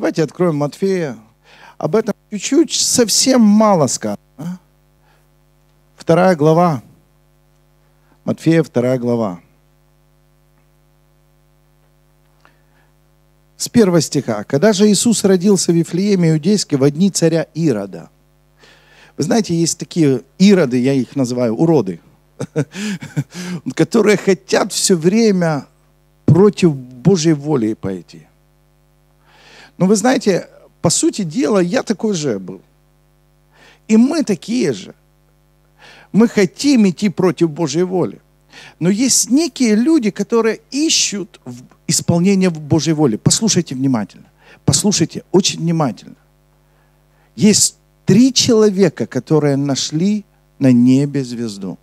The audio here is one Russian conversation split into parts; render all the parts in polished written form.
Давайте откроем Матфея. Об этом чуть-чуть, совсем мало сказано. 2 глава. Матфея, 2 глава. С 1 стиха. «Когда же Иисус родился в Вифлееме Иудейске в дни царя Ирода». Вы знаете, есть такие ироды, я их называю уроды, которые хотят все время против Божьей воли пойти. Но вы знаете, по сути дела, я такой же был. И мы такие же. Мы хотим идти против Божьей воли. Но есть некие люди, которые ищут исполнение Божьей воли. Послушайте внимательно. Послушайте очень внимательно. Есть 3 человека, которые нашли на небе звезду.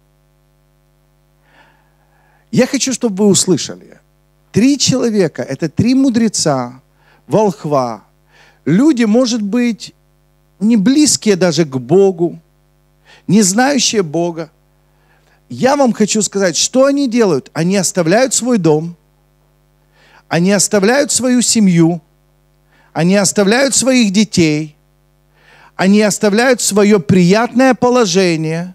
Я хочу, чтобы вы услышали. 3 человека, это 3 мудреца, волхва. Люди, может быть, не близкие даже к Богу, не знающие Бога. Я вам хочу сказать, что они делают. Они оставляют свой дом, они оставляют свою семью, они оставляют своих детей, они оставляют свое приятное положение,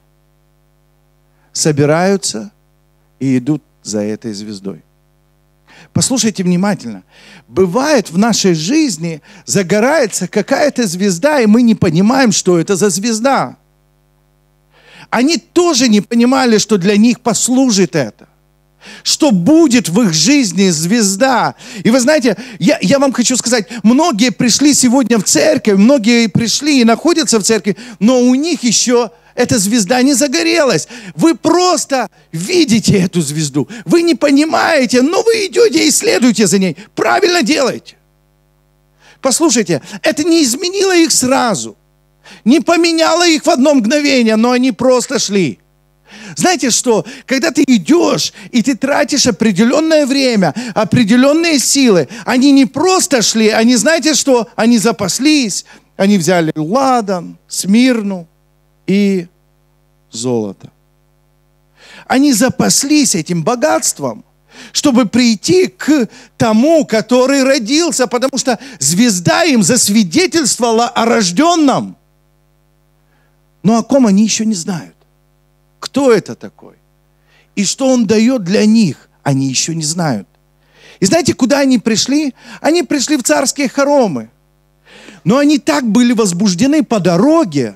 собираются и идут за этой звездой. Послушайте внимательно. Бывает в нашей жизни загорается какая-то звезда, и мы не понимаем, что это за звезда. Они тоже не понимали, что для них послужит это. Что будет в их жизни звезда. И вы знаете, я вам хочу сказать, многие пришли сегодня в церковь, многие пришли и находятся в церкви, но у них еще эта звезда не загорелась. Вы просто видите эту звезду. Вы не понимаете, но вы идете и следуете за ней. Правильно делаете. Послушайте, это не изменило их сразу. Не поменяло их в одно мгновение, но они просто шли. Знаете что? Когда ты идешь, и ты тратишь определенное время, определенные силы, они не просто шли, они, знаете что? Они запаслись, они взяли ладан, смирну и золото. Они запаслись этим богатством, чтобы прийти к тому, который родился, потому что звезда им засвидетельствовала о рожденном. Но о ком они еще не знают. Кто это такой? И что он дает для них, они еще не знают. И знаете, куда они пришли? Они пришли в царские хоромы. Но они так были возбуждены по дороге,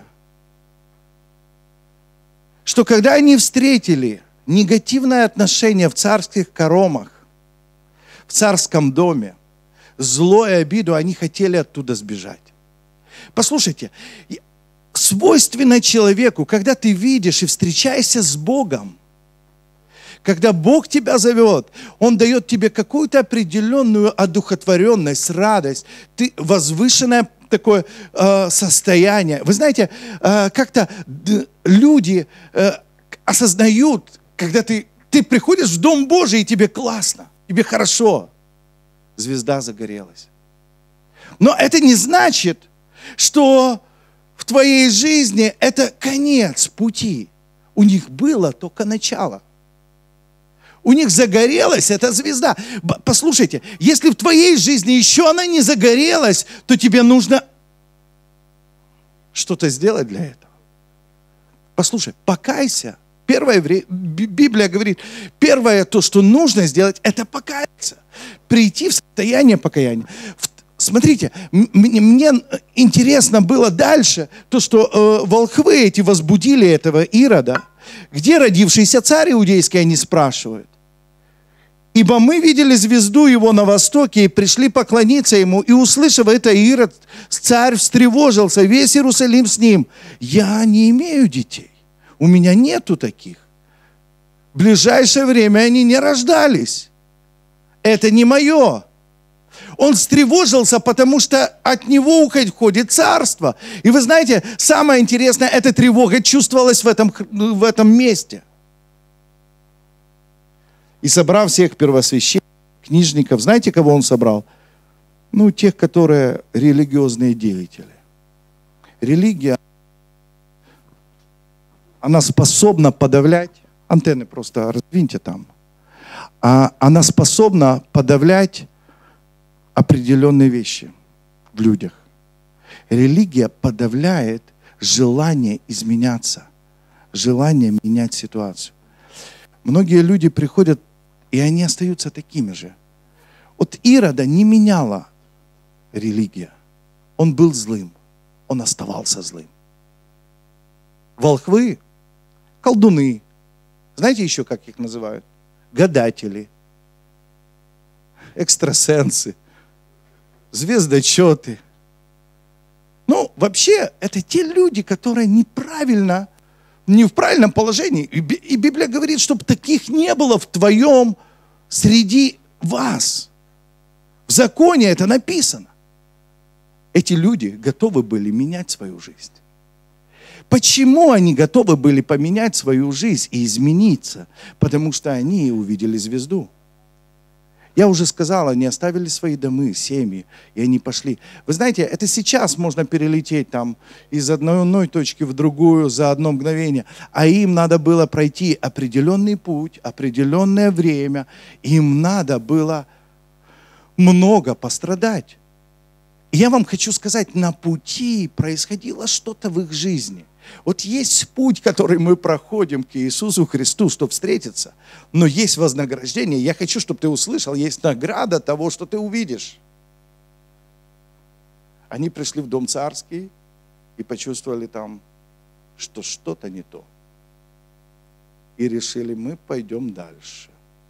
что когда они встретили негативное отношение в царских хоромах, в царском доме, зло и обиду, они хотели оттуда сбежать. Послушайте, свойственно человеку, когда ты видишь и встречаешься с Богом, когда Бог тебя зовет, Он дает тебе какую-то определенную одухотворенность, радость, ты возвышенное такое состояние. Вы знаете, как-то люди осознают, когда ты приходишь в Дом Божий, и тебе классно, тебе хорошо. Звезда загорелась. Но это не значит, что в твоей жизни это конец пути. У них было только начало. У них загорелась эта звезда. Послушайте, если в твоей жизни еще она не загорелась, то тебе нужно что-то сделать для этого. Послушай, покайся. Библия говорит, первое то, что нужно сделать, это покаяться. Прийти в состояние покаяния. Смотрите, мне интересно было дальше, то, что волхвы эти возбудили этого Ирода. Где родившийся царь иудейский, они спрашивают. Ибо мы видели звезду его на востоке и пришли поклониться ему. И услышав это, Ирод, царь, встревожился, весь Иерусалим с ним. Я не имею детей, у меня нету таких. В ближайшее время они не рождались. Это не мое. Он встревожился, потому что от него уходит царство. И вы знаете, самое интересное, эта тревога чувствовалась в этом месте. И собрав всех первосвященников, книжников, знаете, кого он собрал? Ну, тех, которые религиозные деятели. Религия, она способна подавлять, антенны просто раздвиньте там, она способна подавлять определенные вещи. в людях. Религия подавляет желание изменяться, желание менять ситуацию. Многие люди приходят, и они остаются такими же. Вот Ирода не меняла религия. Он был злым, он оставался злым. Волхвы, колдуны, знаете еще, как их называют? Гадатели, экстрасенсы, звездочеты. Ну, вообще, это те люди, которые неправильно, не в правильном положении. И Библия говорит, чтобы таких не было в твоем, среди вас. В законе это написано. Эти люди готовы были менять свою жизнь. Почему они готовы были поменять свою жизнь и измениться? Потому что они увидели звезду. Я уже сказал, они оставили свои домы, семьи, и они пошли. Вы знаете, это сейчас можно перелететь там из одной точки в другую за одно мгновение. А им надо было пройти определенный путь, определенное время. Им надо было много пострадать. И я вам хочу сказать, на пути происходило что-то в их жизни. Вот есть путь, который мы проходим к Иисусу Христу, чтобы встретиться. Но есть вознаграждение. Я хочу, чтобы ты услышал, есть награда того, что ты увидишь. Они пришли в дом царский и почувствовали там, что что-то не то. И решили, мы пойдем дальше.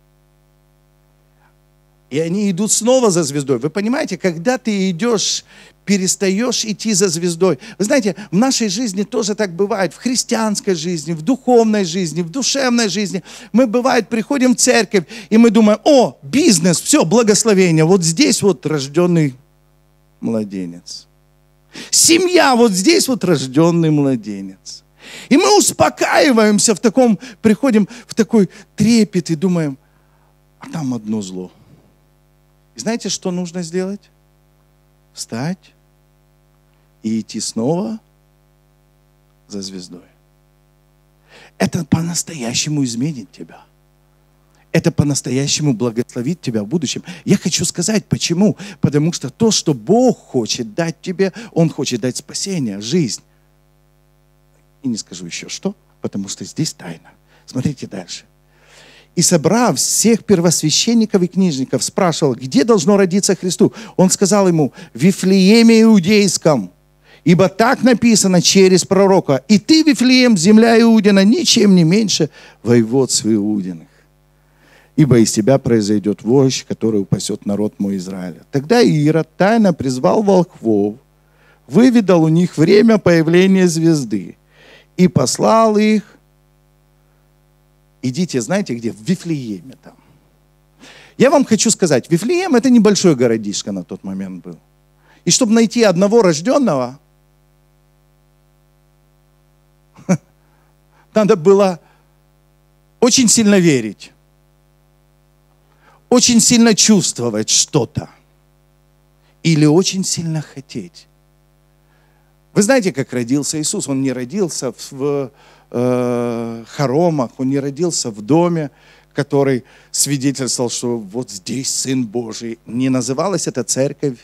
И они идут снова за звездой. Вы понимаете, когда ты идешь, перестаешь идти за звездой. Вы знаете, в нашей жизни тоже так бывает. В христианской жизни, в духовной жизни, в душевной жизни. Мы, бывает, приходим в церковь, и мы думаем, о, бизнес, все, благословение. Вот здесь вот рожденный младенец. Семья, вот здесь вот рожденный младенец. И мы успокаиваемся в таком, приходим в такой трепет и думаем, а там одно зло. И знаете, что нужно сделать? Встать и идти снова за звездой. Это по-настоящему изменит тебя. Это по-настоящему благословит тебя в будущем. Я хочу сказать, почему? Потому что то, что Бог хочет дать тебе, Он хочет дать спасение, жизнь. И не скажу еще что, потому что здесь тайна. Смотрите дальше. И собрав всех первосвященников и книжников, спрашивал, где должно родиться Христу. Он сказал ему, в Вифлееме Иудейском, ибо так написано через пророка. И ты, Вифлеем, земля Иудина, ничем не меньше воеводств Иудиных. Ибо из тебя произойдет вождь, который упасет народ мой Израиля. Тогда Ирод тайно призвал волхвов, выведал у них время появления звезды и послал их. Идите, знаете где? В Вифлееме там. Я вам хочу сказать, Вифлеем это небольшой городишко на тот момент был. И чтобы найти одного рожденного, надо было очень сильно верить, очень сильно чувствовать что-то или очень сильно хотеть. Вы знаете, как родился Иисус? Он не родился в хоромах, он не родился в доме, который свидетельствовал, что вот здесь Сын Божий. Не называлась это церковь.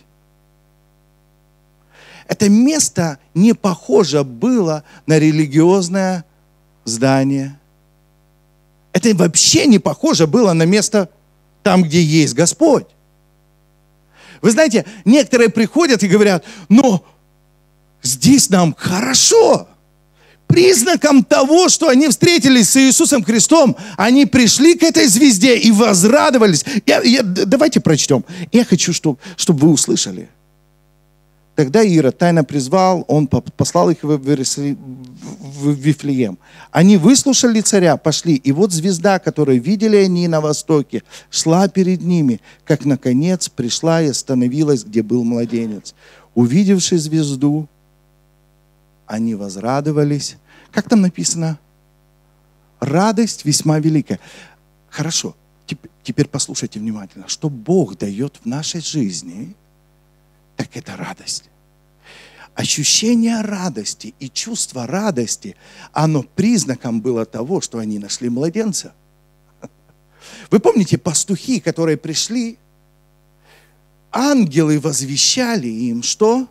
Это место не похоже было на религиозное здание. Это вообще не похоже было на место там, где есть Господь. Вы знаете, некоторые приходят и говорят, но здесь нам хорошо. Признаком того, что они встретились с Иисусом Христом, они пришли к этой звезде и возрадовались. Давайте прочтем. Я хочу, чтобы вы услышали. Тогда Ирод тайно призвал, он послал их в Вифлеем. Они выслушали царя, пошли, и вот звезда, которую видели они на востоке, шла перед ними, как наконец пришла и остановилась, где был младенец. Увидевши звезду, они возрадовались. Как там написано? Радость весьма великая. Хорошо, теперь послушайте внимательно. Что Бог дает в нашей жизни, так это радость. Ощущение радости и чувство радости, оно признаком было того, что они нашли младенца. Вы помните пастухи, которые пришли ангелы возвещали им, что?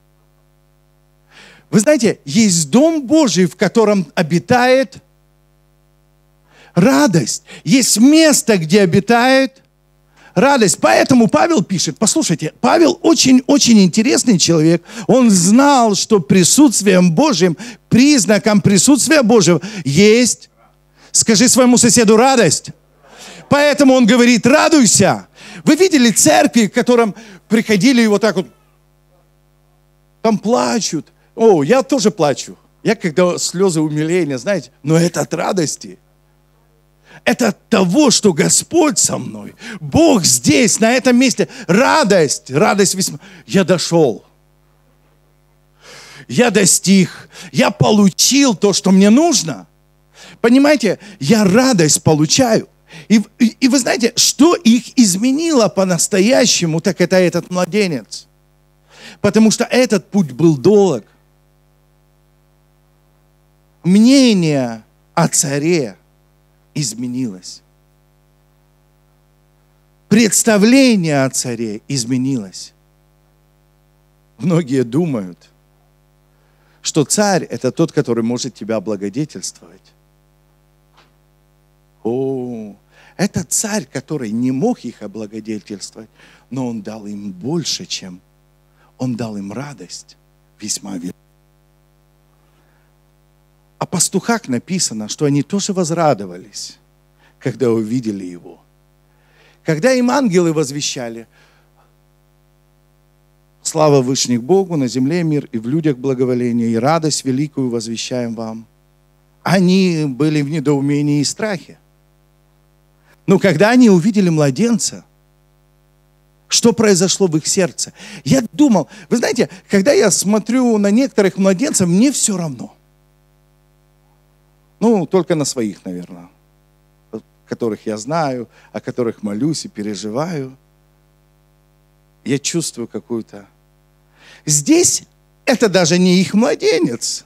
Вы знаете, есть Дом Божий, в котором обитает радость. Есть место, где обитает радость. Поэтому Павел пишет, послушайте, Павел очень-очень интересный человек. Он знал, что присутствием Божьим, признаком присутствия Божьего есть, скажи своему соседу, радость. Поэтому он говорит, радуйся. Вы видели церкви, к которым приходили и вот так вот, там плачут. О, я тоже плачу. Я когда слезы умиления, знаете, но это от радости. Это от того, что Господь со мной. Бог здесь, на этом месте. Радость, радость весьма. Я дошел. Я достиг. Я получил то, что мне нужно. Понимаете, я радость получаю. И вы знаете, что их изменило по-настоящему, так это этот младенец. Потому что этот путь был долг. Мнение о царе изменилось. Представление о царе изменилось. Многие думают, что царь – это тот, который может тебя облагодетельствовать. О, это царь, который не мог их облагодетельствовать, но он дал им больше, чем он дал им радость весьма великую. О пастухах написано, что они тоже возрадовались, когда увидели его. Когда им ангелы возвещали, слава Вышних Богу, на земле мир, и в людях благоволение, и радость великую возвещаем вам. Они были в недоумении и страхе. Но когда они увидели младенца, что произошло в их сердце? Я думал, вы знаете, когда я смотрю на некоторых младенцев, мне все равно. Ну, только на своих, наверное, которых я знаю, о которых молюсь и переживаю. Я чувствую какую-то... Здесь это даже не их младенец.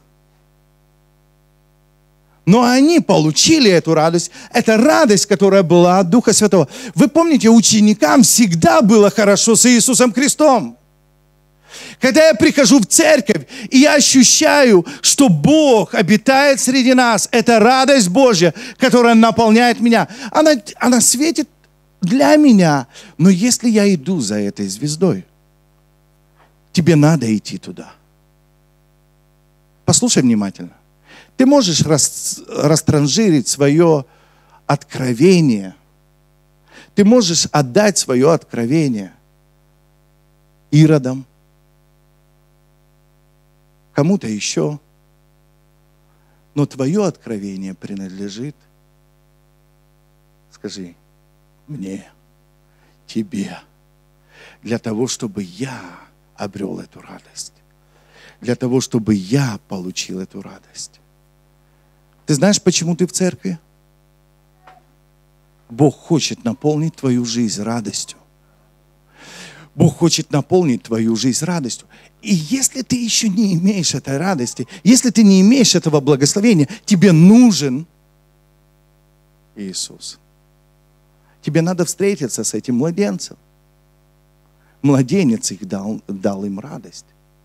Но они получили эту радость. Это радость, которая была от Духа Святого. Вы помните, ученикам всегда было хорошо с Иисусом Христом. Когда я прихожу в церковь, и я ощущаю, что Бог обитает среди нас, это радость Божья, которая наполняет меня. Она светит для меня. Но если я иду за этой звездой, тебе надо идти туда. Послушай внимательно. Ты можешь растранжирить свое откровение. Ты можешь отдать свое откровение иродам, кому-то еще. Но твое откровение принадлежит, скажи, мне, тебе, для того, чтобы я обрел эту радость, для того, чтобы я получил эту радость. Ты знаешь, почему ты в церкви? Бог хочет наполнить твою жизнь радостью. Бог хочет наполнить твою жизнь радостью. И если ты еще не имеешь этой радости, если ты не имеешь этого благословения, тебе нужен Иисус. Тебе надо встретиться с этим младенцем. Младенец их дал им радость.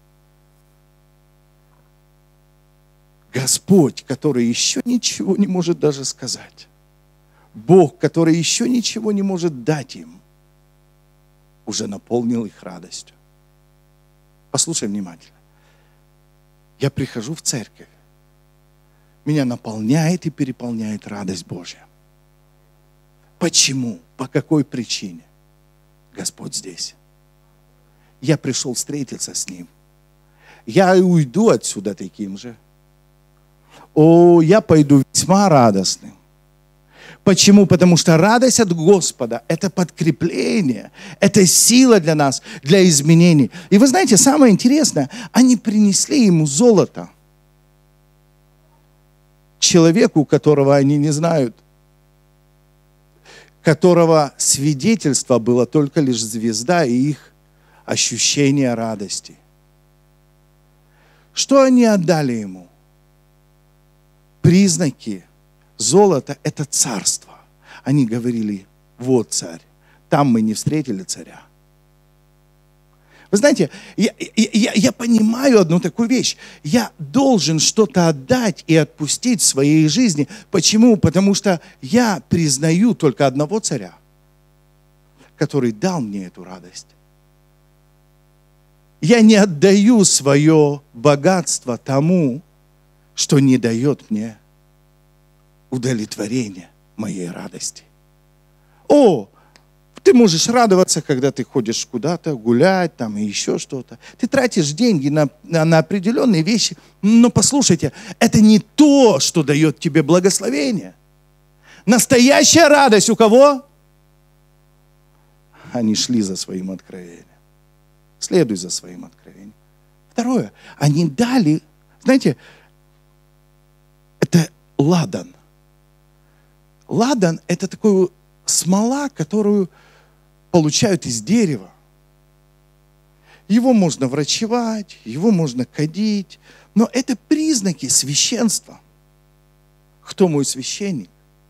Господь, который еще ничего не может даже сказать. Бог, который еще ничего не может дать им, уже наполнил их радостью. Послушай внимательно. Я прихожу в церковь. Меня наполняет и переполняет радость Божья. Почему? По какой причине? Господь здесь. Я пришел встретиться с Ним. Я и уйду отсюда таким же. О, я пойду весьма радостным. Почему? Потому что радость от Господа – это подкрепление, это сила для нас, для изменений. И вы знаете, самое интересное, они принесли ему золото. Человеку, которого они не знают, которого свидетельство было только лишь звезда и их ощущение радости. Что они отдали ему? Признаки. Золото – это царство. Они говорили, вот царь. Там мы не встретили царя. Вы знаете, я понимаю одну такую вещь. Я должен что-то отдать и отпустить в своей жизни. Почему? Потому что я признаю только одного царя, который дал мне эту радость. Я не отдаю свое богатство тому, что не дает мне удовлетворения моей радости. О, ты можешь радоваться, когда ты ходишь куда-то, гулять там и еще что-то. Ты тратишь деньги на определенные вещи. Но послушайте, это не то, что дает тебе благословение. Настоящая радость у кого? Они шли за своим откровением. Следуй за своим откровением. Второе, они дали, знаете, это ладан. Ладан – это такая смола, которую получают из дерева. Его можно врачевать, его можно кадить, но это признаки священства. Кто мой священник?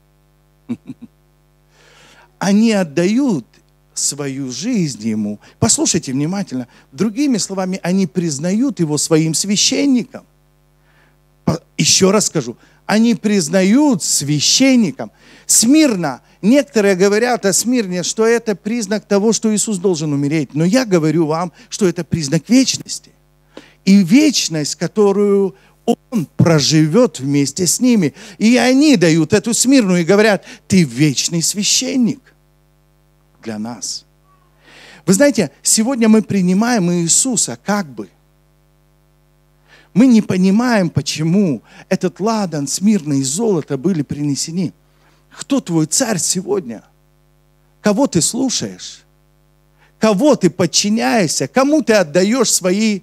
Они отдают свою жизнь ему. Послушайте внимательно. Другими словами, они признают его своим священником. Еще раз скажу. Они признают священником. Смирно. Некоторые говорят о Смирне, что это признак того, что Иисус должен умереть. Но я говорю вам, что это признак вечности. И вечность, которую Он проживет вместе с ними. И они дают эту Смирну и говорят: ты вечный священник для нас. Вы знаете, сегодня мы принимаем Иисуса как бы. Мы не понимаем, почему этот ладан, смирна и золото были принесены. Кто твой царь сегодня? Кого ты слушаешь? Кого ты подчиняешься? Кому ты отдаешь свои...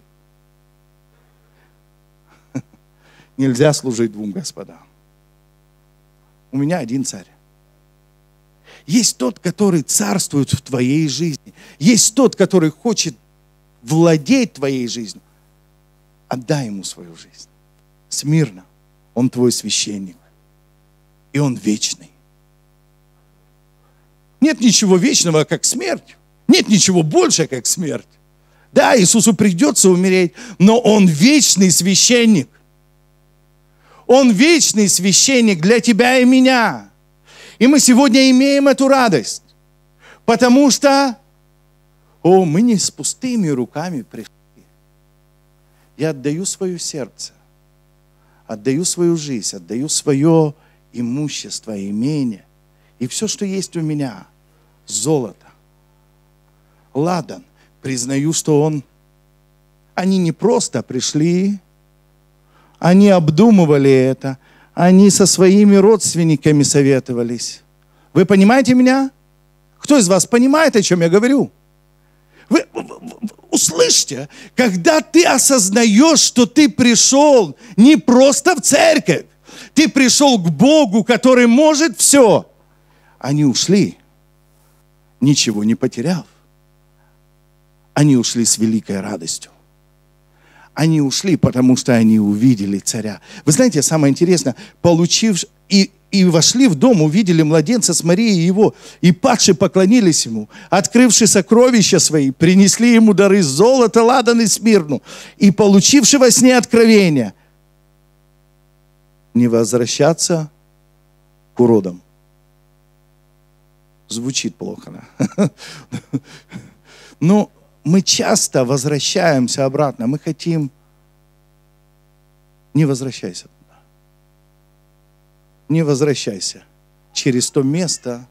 Нельзя служить двум господам. У меня один царь. Есть тот, который царствует в твоей жизни. Есть тот, который хочет владеть твоей жизнью. Отдай ему свою жизнь. Смирно. Он твой священник. И он вечный. Нет ничего вечного, как смерть. Нет ничего больше, как смерть. Да, Иисусу придется умереть, но он вечный священник. Он вечный священник для тебя и меня. И мы сегодня имеем эту радость, потому что, мы не с пустыми руками пришли. Я отдаю свое сердце, отдаю свою жизнь, отдаю свое имущество, имение. И все, что есть у меня, золото, ладан, признаю, что они не просто пришли, они обдумывали это, они со своими родственниками советовались. Вы понимаете меня? Кто из вас понимает, о чем я говорю? Вы услышьте, когда ты осознаешь, что ты пришел не просто в церковь, ты пришел к Богу, который может все. Они ушли, ничего не потеряв. Они ушли с великой радостью. Они ушли, потому что они увидели царя. Вы знаете, самое интересное, получив и вошли в дом, увидели младенца с Марией его, и падшие поклонились ему, открывши сокровища свои, принесли ему дары золота, ладан и смирну, и получивши во сне откровение, не возвращаться к уродам. Звучит плохо, да? Но мы часто возвращаемся обратно. Мы хотим... Не возвращайся туда. Не возвращайся через то место.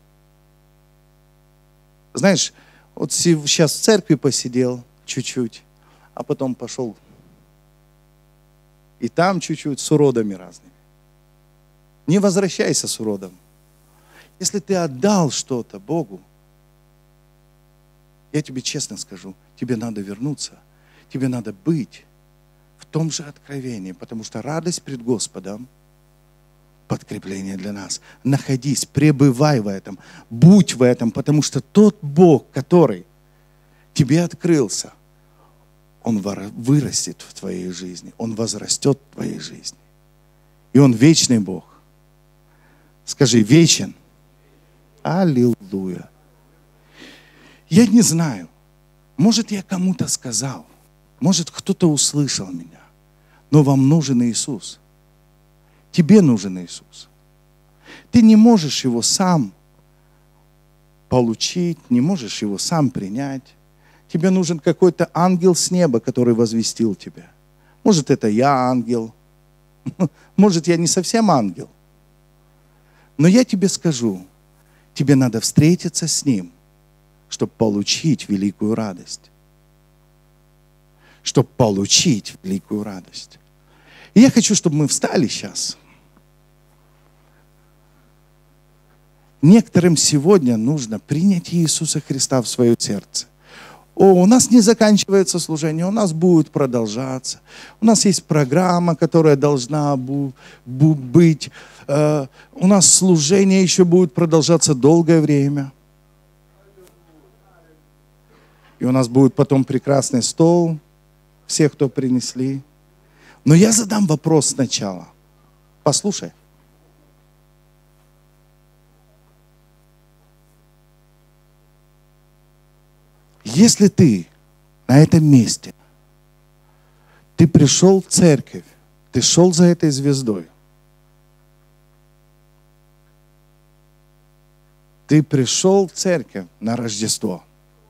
Знаешь, вот сейчас в церкви посидел чуть-чуть, а потом пошел и там чуть-чуть с уродами разными. Не возвращайся с уродом. Если ты отдал что-то Богу, я тебе честно скажу, тебе надо вернуться, тебе надо быть в том же откровении, потому что радость пред Господом – подкрепление для нас. Находись, пребывай в этом, будь в этом, потому что тот Бог, который тебе открылся, Он вырастет в твоей жизни, Он возрастет в твоей жизни. И Он вечный Бог. Скажи, вечен. Аллилуйя. Я не знаю, Может, я кому-то сказал, может, кто-то услышал меня, но вам нужен Иисус. Тебе нужен Иисус. Ты не можешь Его сам получить, не можешь Его сам принять. Тебе нужен какой-то ангел с неба, который возвестил тебя. Может, это я ангел, может, я не совсем ангел. Но я тебе скажу, тебе надо встретиться с Ним, чтобы получить великую радость. Чтобы получить великую радость. И я хочу, чтобы мы встали сейчас. Некоторым сегодня нужно принять Иисуса Христа в свое сердце. У нас не заканчивается служение, у нас будет продолжаться. У нас есть программа, которая должна быть. У нас служение еще будет продолжаться долгое время. И у нас будет потом прекрасный стол, всех, кто принесли. Но я задам вопрос сначала. Послушай. Если ты на этом месте, ты пришел в церковь, ты шел за этой звездой, ты пришел в церковь на Рождество,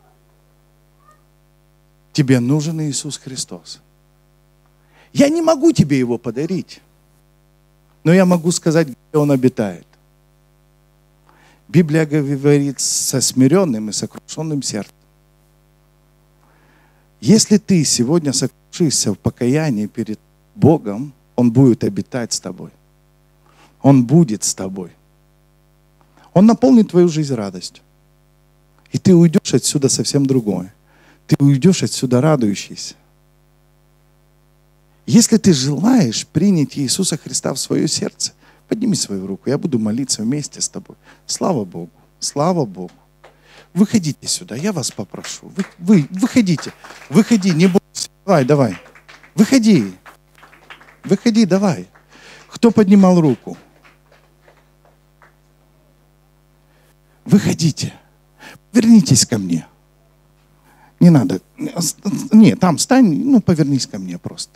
тебе нужен Иисус Христос. Я не могу тебе Его подарить, но я могу сказать, где Он обитает. Библия говорит со смиренным и сокрушенным сердцем. Если ты сегодня сокрушишься в покаянии перед Богом, Он будет обитать с тобой. Он будет с тобой. Он наполнит твою жизнь радостью. И ты уйдешь отсюда совсем другое. Ты уйдешь отсюда радующийся. Если ты желаешь принять Иисуса Христа в свое сердце, подними свою руку, я буду молиться вместе с тобой. Слава Богу, слава Богу. Выходите сюда, я вас попрошу. Выходите, не бойся. Давай. Выходи, давай. Кто поднимал руку? Выходите. Вернитесь ко мне. Не надо. Не, там стань, повернись ко мне просто.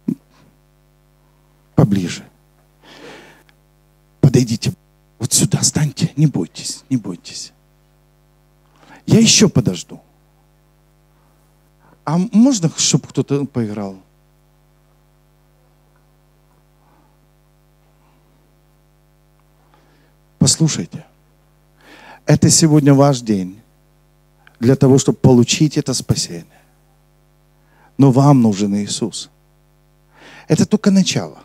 Поближе. Подойдите. Вот сюда станьте. Не бойтесь. Я еще подожду. А можно, чтобы кто-то поиграл? Послушайте. Это сегодня ваш день для того, чтобы получить это спасение. Но вам нужен Иисус. Это только начало.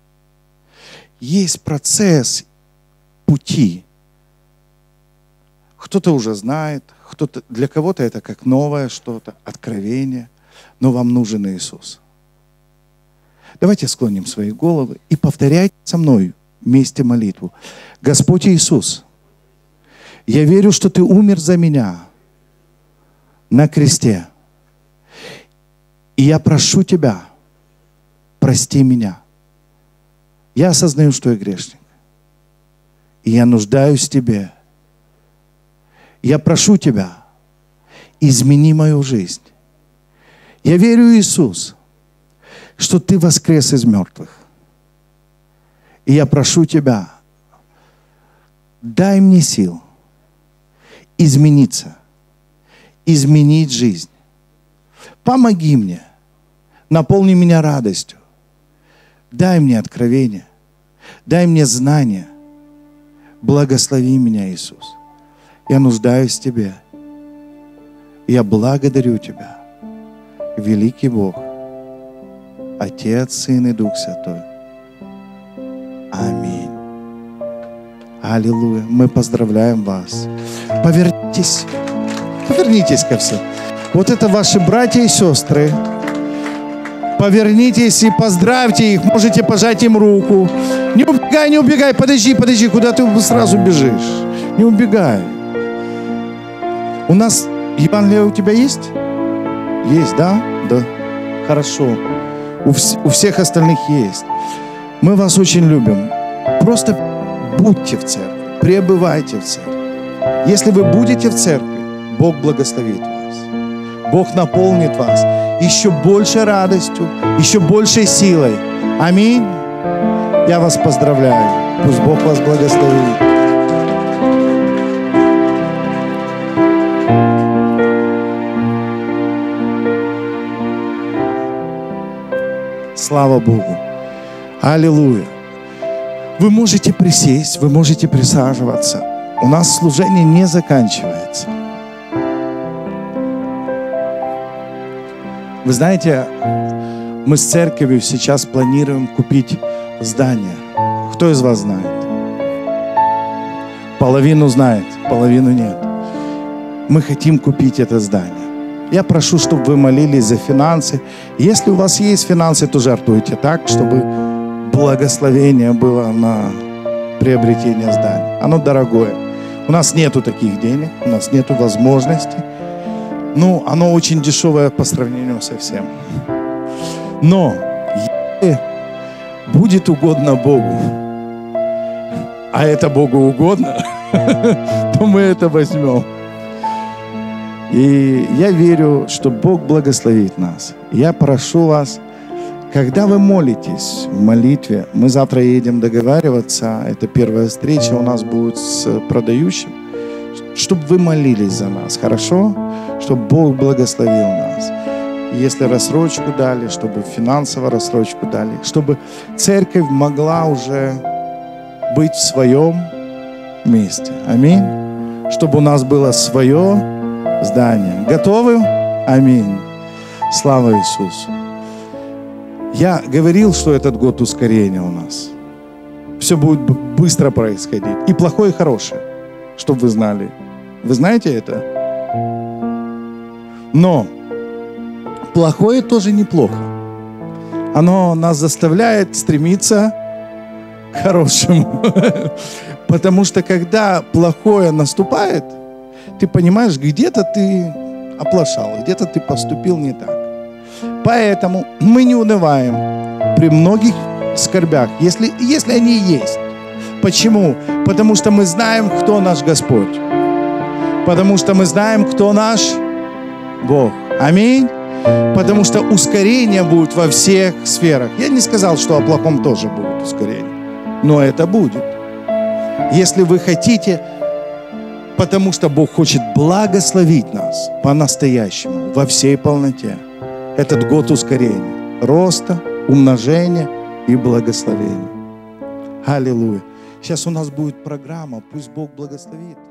Есть процесс пути. Кто-то уже знает, для кого-то это как новое что-то, откровение, но вам нужен Иисус. Давайте склоним свои головы и повторяйте со мной вместе молитву. Господь Иисус, я верю, что Ты умер за меня на кресте. И я прошу Тебя, прости меня. Я осознаю, что я грешник. И я нуждаюсь в Тебе. Я прошу Тебя, измени мою жизнь. Я верю, Иисус, что Ты воскрес из мертвых. И я прошу Тебя, дай мне сил измениться, изменить жизнь. Помоги мне, наполни меня радостью. Дай мне откровение, дай мне знания. Благослови меня, Иисус. Я нуждаюсь в Тебе. Я благодарю Тебя, великий Бог, Отец, Сын и Дух Святой. Аминь. Аллилуйя. Мы поздравляем вас. Повернитесь ко всем. Вот это ваши братья и сестры. Повернитесь и поздравьте их. Можете пожать им руку. Не убегай. Подожди. Куда ты сразу бежишь? Не убегай. У нас Евангелие у тебя есть? Есть, да? Да. Хорошо. У всех остальных есть. Мы вас очень любим. Просто будьте в церкви. Пребывайте в церкви. Если вы будете в церкви, Бог благословит вас. Бог наполнит вас еще большей радостью, еще большей силой. Аминь. Я вас поздравляю. Пусть Бог вас благословит. Слава Богу. Аллилуйя. Вы можете присесть, вы можете присаживаться. У нас служение не заканчивается. Вы знаете, мы с церковью сейчас планируем купить здание. Кто из вас знает? Половину знает, половину нет. Мы хотим купить это здание. Я прошу, чтобы вы молились за финансы. Если у вас есть финансы, то жертвуйте так, чтобы благословение было на приобретение здания. Оно дорогое. У нас нету таких денег, у нас нету возможностей. Ну, оно очень дешевое по сравнению со всем. Но если будет угодно Богу, а это Богу угодно, то мы это возьмем. И я верю, что Бог благословит нас. Я прошу вас, когда вы молитесь в молитве, мы завтра едем договариваться, это первая встреча у нас будет с продающим, чтобы вы молились за нас, хорошо? Чтобы Бог благословил нас. Если рассрочку дали, чтобы финансово рассрочку дали, чтобы церковь могла уже быть в своем месте. Аминь. Чтобы у нас было свое здание. Готовы? Аминь. Слава Иисусу. Я говорил, что этот год ускорения у нас. Все будет быстро происходить. И плохое, и хорошее. Чтобы вы знали. Вы знаете это? Но плохое тоже неплохо. Оно нас заставляет стремиться к хорошему. Потому что когда плохое наступает, ты понимаешь, где-то ты оплошал, где-то ты поступил не так. Поэтому мы не унываем при многих скорбях, если они есть. Почему? Потому что мы знаем, кто наш Господь. Потому что мы знаем, кто наш Бог. Аминь. Потому что ускорение будет во всех сферах. Я не сказал, что о плохом тоже будет ускорение. Но это будет. Если вы хотите, потому что Бог хочет благословить нас по-настоящему, во всей полноте. Этот год ускорения, роста, умножения и благословения. Аллилуйя. Сейчас у нас будет программа. Пусть Бог благословит.